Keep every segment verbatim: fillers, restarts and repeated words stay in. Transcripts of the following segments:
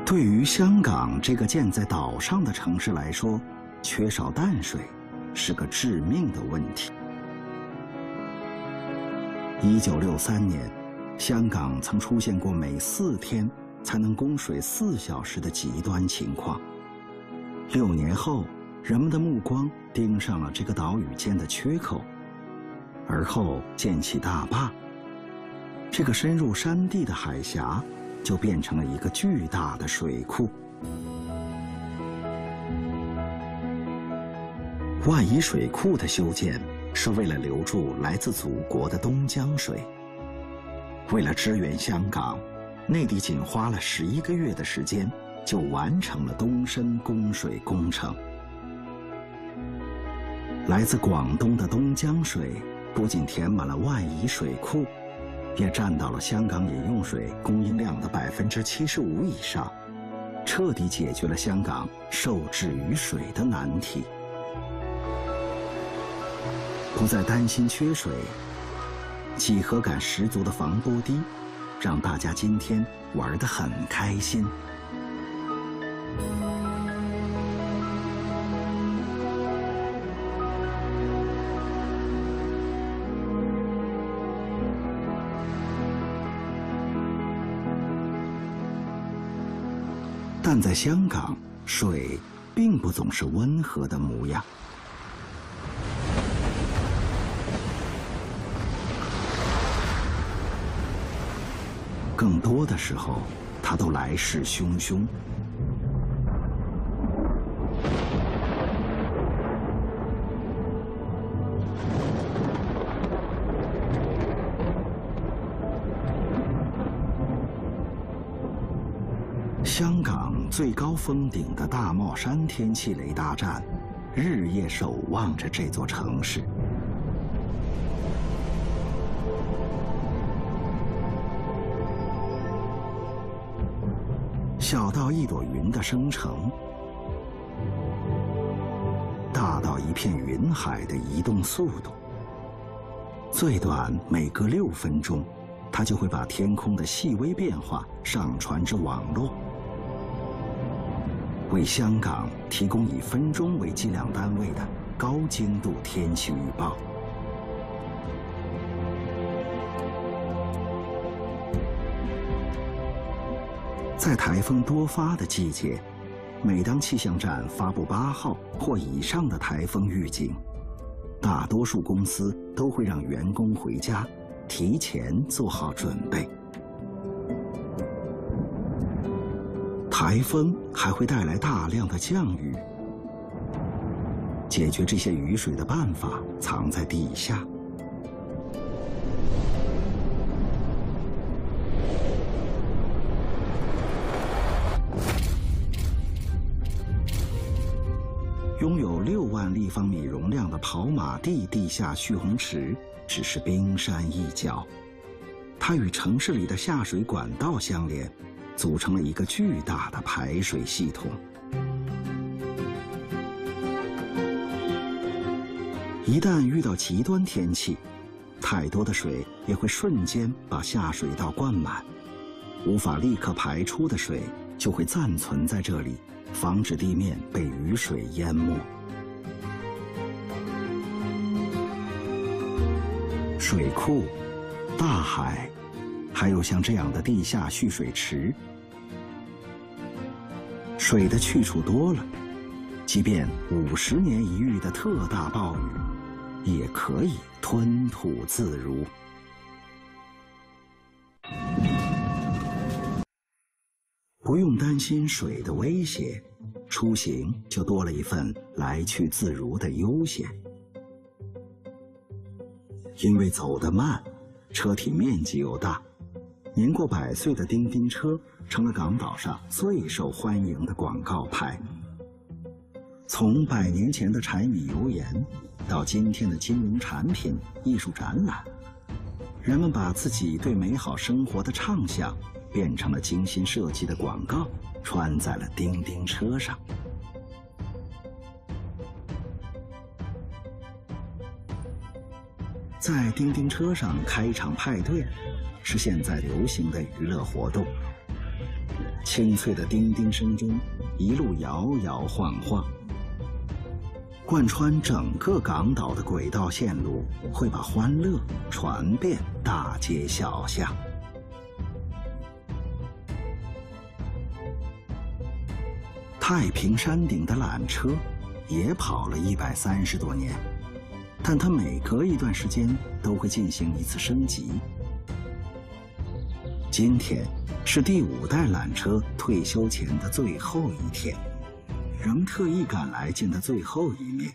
对于香港这个建在岛上的城市来说，缺少淡水是个致命的问题。一九六三年，香港曾出现过每四天才能供水四小时的极端情况。六年后，人们的目光盯上了这个岛屿间的缺口，而后建起大坝，这个深入山地的海峡就变成了一个巨大的水库。万宜水库的修建是为了留住来自祖国的东江水。为了支援香港，内地仅花了十一个月的时间就完成了东深供水工程。来自广东的东江水不仅填满了万宜水库，也占到了香港饮用水供应量的百分之七十五以上，彻底解决了香港受制于水的难题。不再担心缺水，几何感十足的防波堤，让大家今天玩得很开心。但在香港，水并不总是温和的模样。更多的时候，它都来势汹汹。香港最高峰顶的大帽山天气雷达站，日夜守望着这座城市。小到一朵云的生成，大到一片云海的移动速度，最短每隔六分钟，它就会把天空的细微变化上传至网络，为香港提供以分钟为计量单位的高精度天气预报。在台风多发的季节，每当气象站发布八号或以上的台风预警，大多数公司都会让员工回家，提前做好准备。台风还会带来大量的降雨，解决这些雨水的办法藏在地下。拥有六万立方米容量的跑马地地下蓄洪池只是冰山一角，它与城市里的下水管道相连，组成了一个巨大的排水系统。一旦遇到极端天气，太多的水也会瞬间把下水道灌满，无法立刻排出的水就会暂存在这里，防止地面被雨水淹没。水库、大海，还有像这样的地下蓄水池，水的去处多了，即便五十年一遇的特大暴雨，也可以吞吐自如。不用担心水的威胁，出行就多了一份来去自如的悠闲。因为走得慢，车体面积又大，年过百岁的叮叮车成了港岛上最受欢迎的广告牌。从百年前的柴米油盐，到今天的金融产品、艺术展览，人们把自己对美好生活的畅想变成了精心设计的广告，穿在了叮叮车上。在叮叮车上开一场派对，是现在流行的娱乐活动。 清脆的叮叮声中，一路摇摇晃晃。贯穿整个港岛的轨道线路，会把欢乐传遍大街小巷。太平山顶的缆车也跑了一百三十多年，但它每隔一段时间都会进行一次升级。今天是第五代缆车退休前的最后一天，仍特意赶来见他最后一面。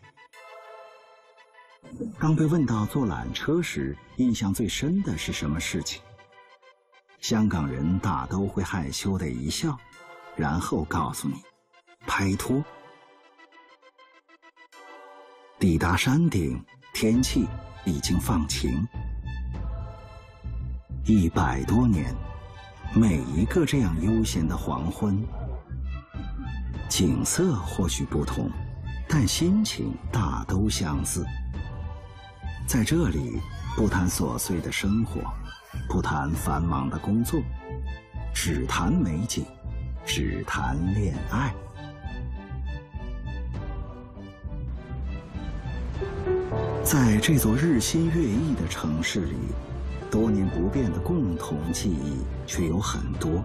当被问到坐缆车时印象最深的是什么事情，香港人大都会害羞的一笑，然后告诉你拍拖。抵达山顶，天气已经放晴。一百多年，每一个这样悠闲的黄昏，景色或许不同，但心情大都相似。在这里，不谈琐碎的生活，不谈繁忙的工作，只谈美景，只谈恋爱。在这座日新月异的城市里，多年不变的共同记忆却有很多。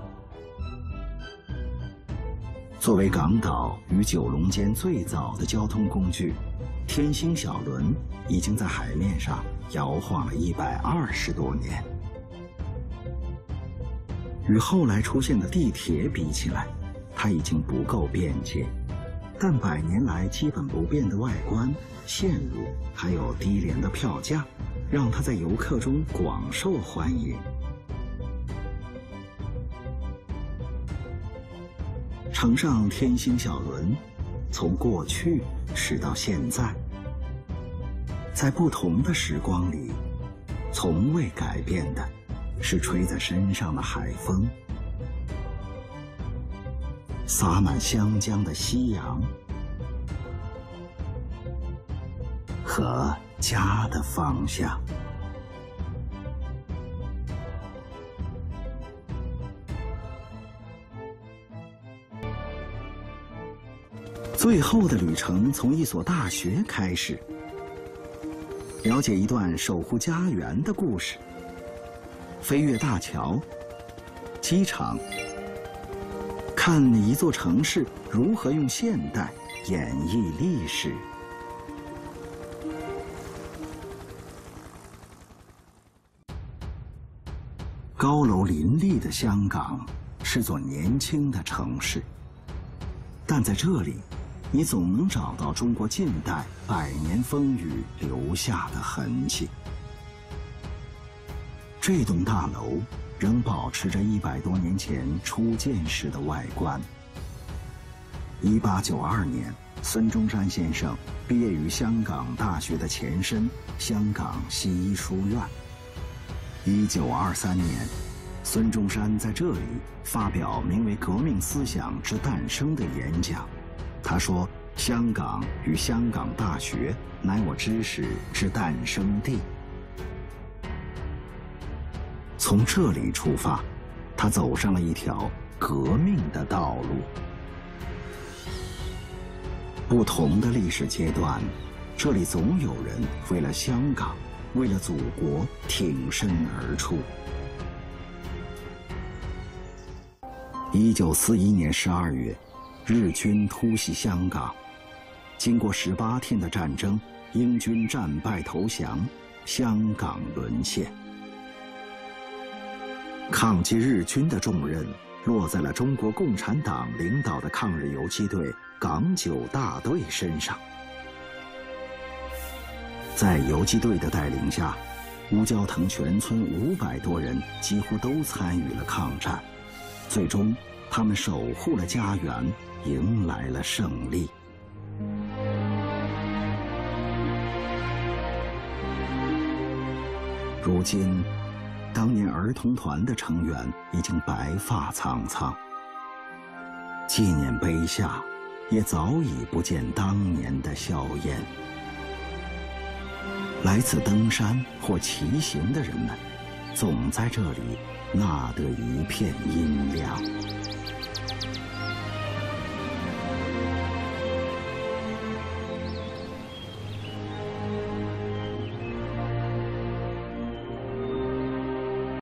作为港岛与九龙间最早的交通工具，天星小轮已经在海面上摇晃了一百二十多年。与后来出现的地铁比起来，它已经不够便捷，但百年来基本不变的外观、线路还有低廉的票价，让它在游客中广受欢迎。乘上天星小轮，从过去驶到现在，在不同的时光里，从未改变的是吹在身上的海风，洒满湘江的夕阳，和家的方向。最后的旅程从一所大学开始，了解一段守护家园的故事，飞越大桥、机场，看一座城市如何用现代演绎历史。高楼林立的香港是座年轻的城市，但在这里，你总能找到中国近代百年风雨留下的痕迹。这栋大楼仍保持着一百多年前初建时的外观。一八九二年，孙中山先生毕业于香港大学的前身香港西医书院。一九二三年，孙中山在这里发表名为《革命思想之诞生》的演讲。他说：“香港与香港大学乃我知识之诞生地。”从这里出发，他走上了一条革命的道路。不同的历史阶段，这里总有人为了香港，为了祖国挺身而出。一九四一年十二月，日军突袭香港，经过十八天的战争，英军战败投降，香港沦陷。抗击日军的重任落在了中国共产党领导的抗日游击队港九大队身上。在游击队的带领下，乌蛟腾全村五百多人几乎都参与了抗战，最终他们守护了家园，迎来了胜利。如今，当年儿童团的成员已经白发苍苍，纪念碑下也早已不见当年的硝烟。来此登山或骑行的人们，总在这里纳得一片阴凉。